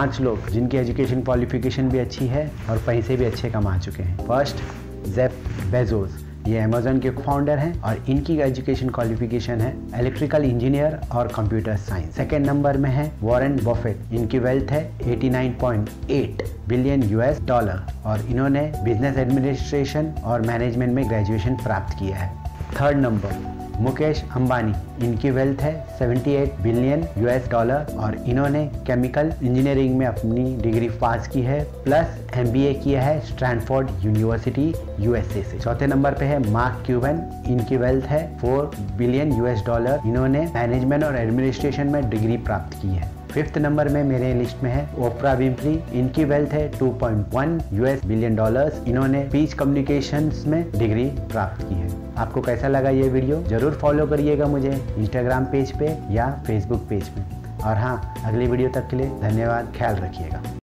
5 लोग जिनकी education qualification भी अच्छी है और पैसे भी अच्छे कमा चुके हैं। फर्स्ट, जेफ बेजोस, ये अमेज़न के फाउंडर हैं और इनकी एजुकेशन क्वालिफिकेशन है इलेक्ट्रिकल इंजीनियर और कंप्यूटर साइंस। सेकेंड नंबर में है वॉरेन बफेट, इनकी वेल्थ है 89.8 बिलियन US डॉलर और इन्होंने बिजनेस एडमिनिस्ट्रेशन और मैनेजमेंट में ग्रेजुएशन प्राप्त किया है। थर्ड नंबर, मुकेश अंबानी, इनकी वेल्थ है 78 बिलियन US डॉलर और इन्होंने केमिकल इंजीनियरिंग में अपनी डिग्री पास की है प्लस MBA किया है स्टैनफोर्ड यूनिवर्सिटी USA से। चौथे नंबर पे है मार्क क्यूबन, इनकी वेल्थ है 4 बिलियन US डॉलर, इन्होंने मैनेजमेंट और एडमिनिस्ट्रेशन में डिग्री प्राप्त की है। फिफ्थ नंबर में मेरे लिस्ट में है ओप्रा विंफ्री, इनकी वेल्थ है 2.1 US बिलियन डॉलर्स, इन्होंने स्पीच कम्युनिकेशंस में डिग्री प्राप्त की है। आपको कैसा लगा ये वीडियो? जरूर फॉलो करिएगा मुझे इंस्टाग्राम पेज पे या फेसबुक पेज पे। और हाँ, अगली वीडियो तक के लिए धन्यवाद, ख्याल रखिएगा।